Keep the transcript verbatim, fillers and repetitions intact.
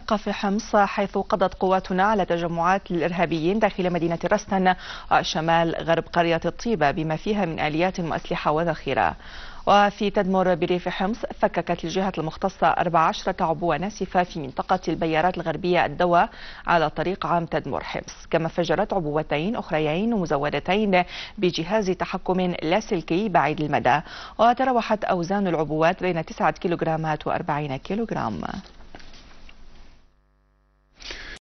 نبقى في حمص، حيث قضت قواتنا على تجمعات للإرهابيين داخل مدينة رستن شمال غرب قرية الطيبة، بما فيها من آليات وأسلحة وذخيرة. وفي تدمر بريف حمص، فككت الجهات المختصة أربع عشرة عبوة ناسفة في منطقة البيارات الغربية الدواء على طريق عام تدمر حمص، كما فجرت عبوتين أخريين مزودتين بجهاز تحكم لاسلكي بعيد المدى، وتراوحت أوزان العبوات بين تسعة كيلوغرامات وأربعين كيلوغرام.